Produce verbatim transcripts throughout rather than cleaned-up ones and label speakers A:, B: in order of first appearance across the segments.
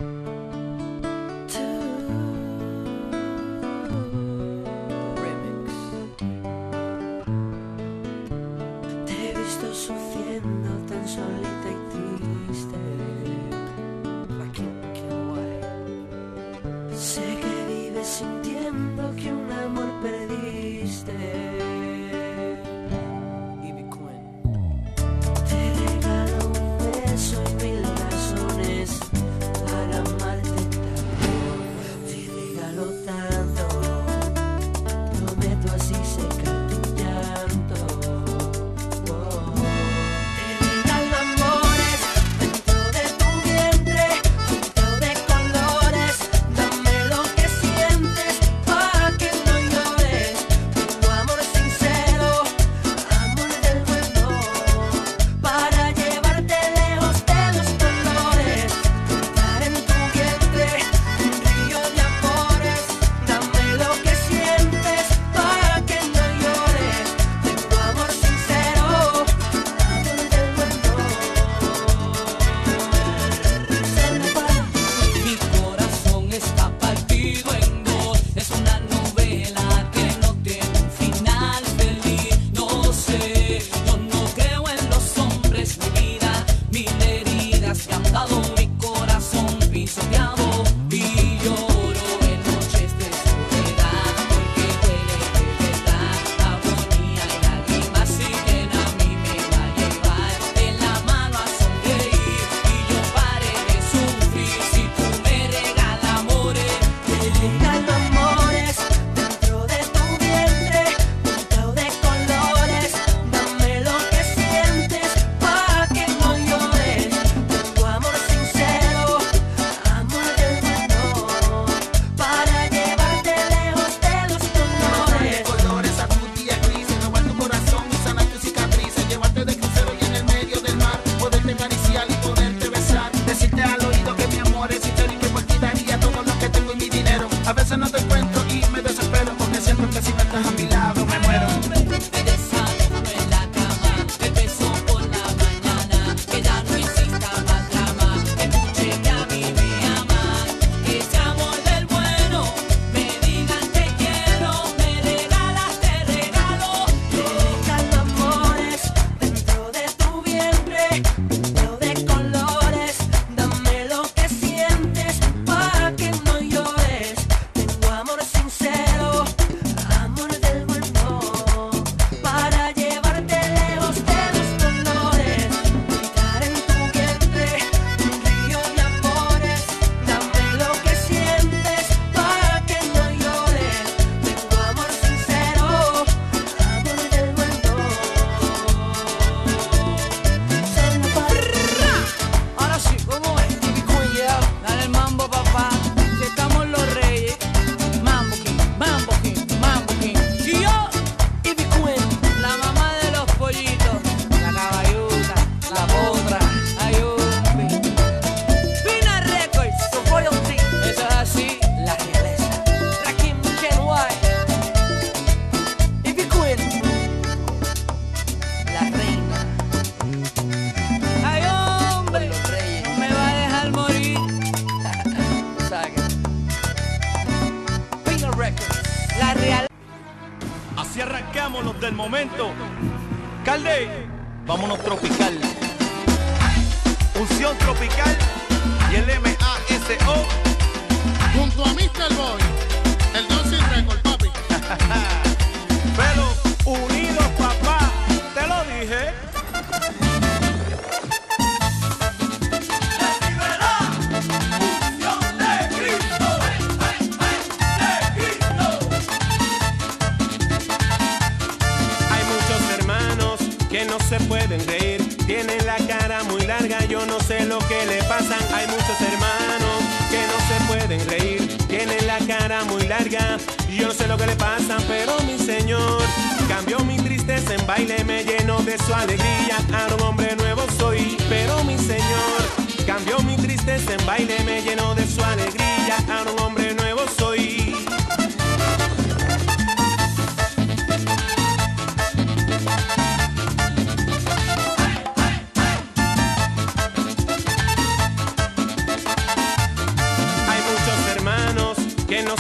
A: Así arrancamos los del momento. Calde, vámonos tropical. Unción tropical y el M A S O.
B: Junto a mister Boy, el Don Sin Record, papi.
A: Pero unidos, papá, te lo dije.
C: No se pueden reír, tienen la cara muy larga, yo no sé lo que le pasan. Hay muchos hermanos que no se pueden reír, tienen la cara muy larga, yo no sé lo que le pasan, pero mi Señor cambió mi tristeza en baile, me llenó de su alegría, ahora un hombre nuevo soy. Pero mi Señor cambió mi tristeza en baile, me llenó de su alegría, ahora un hombre nuevo soy.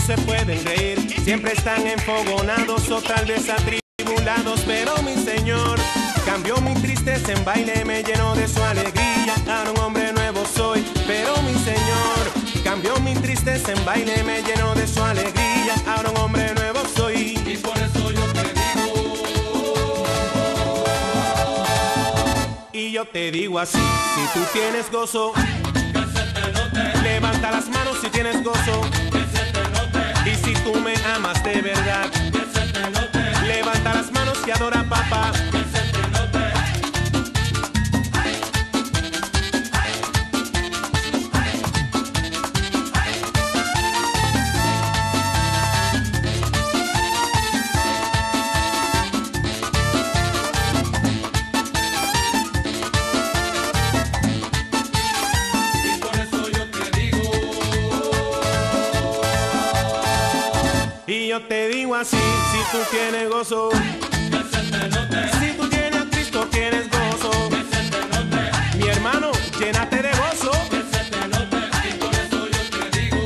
C: se pueden reír, siempre están enfogonados o tal vez atribulados, pero mi Señor cambió mi tristeza en baile, me llenó de su alegría, ahora un hombre nuevo soy, pero mi Señor cambió mi tristeza en baile, me llenó de su alegría, ahora un hombre nuevo soy.
D: Y por eso yo te digo,
C: y yo te digo así, si tú tienes gozo,
D: que se te note,
C: levanta las manos si tienes gozo,
D: que se te note,
C: y si tú me amas de verdad,
D: que se te note,
C: levanta las manos y adora a papá.
D: que se te note. Y por eso yo te digo,
C: Y yo te digo así, si tú tienes gozo,
D: que se te note,
C: si tú tienes a Cristo tienes gozo,
D: que se te note,
C: mi hermano, llénate de gozo.
D: que se te note. Y por eso yo te digo,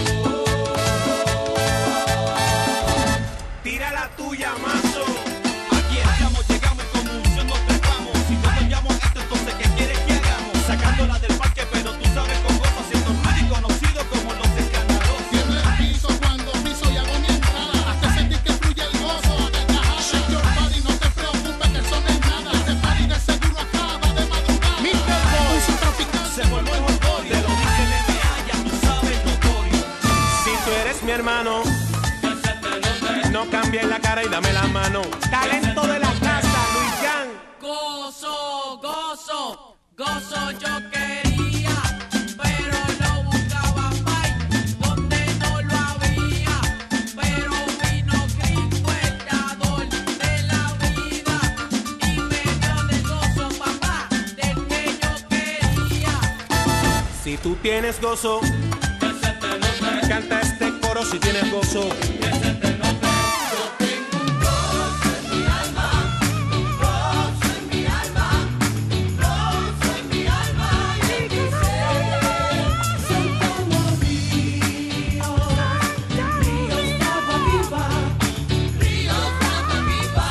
C: Tira la tuya, mazo.
A: Aquí estamos, llegamos y con unción nos trepamos. Si no cambiamos esto, entonces ¿qué quieres que hagamos? Sacándola del parque, pero tú sabes con gozo, siendo ruido y conocido como los escandalosos.
B: Tiembla el piso cuando piso y hago mi entrada. Hazte sentir que fluye el gozo a carcajadas. Shake your body, no te preocupes que eso no es nada. Este party de seguro acaba de madrugada. mister Boy, un tropical
A: Se formó el orgullo, te lo dice el N B A, ya tú sabes, notorio.
C: Si tú eres mi hermano,
D: que se te note,
C: no cambies la cara y dame la mano. Talento de la casa, Luis Jan.
E: Gozo, gozo, gozo yo quería, pero lo buscaba más donde no lo había. Pero vino Cristo el dador de la vida y me dio del gozo, papá, del que yo quería.
C: Si tú tienes gozo,
D: que se te note,
C: canta este coro si tienes gozo.
D: que se te note. Yo tengo un gozo en mi alma, gozo en mi alma, gozo en mi alma, y que sé, son como ríos, ríos de agua viva, ríos de agua viva,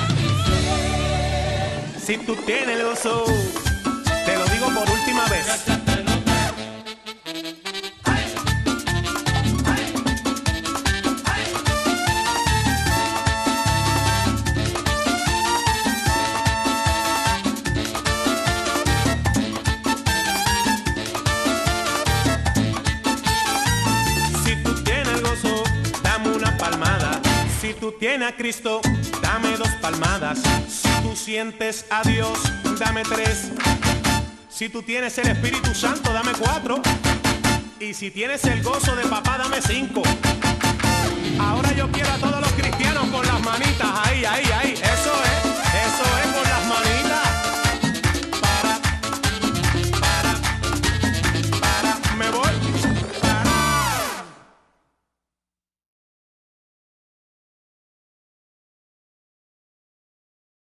D: y que
C: Si tú tienes el gozo, te lo digo por última vez.
D: se te note.
C: Si tú tienes el gozo, dame una palmada. Si tú tienes a Cristo, dame dos palmadas. Si tú sientes a Dios, dame tres. Si tú tienes el Espíritu Santo, dame cuatro. Y si tienes el gozo de papá, dame cinco.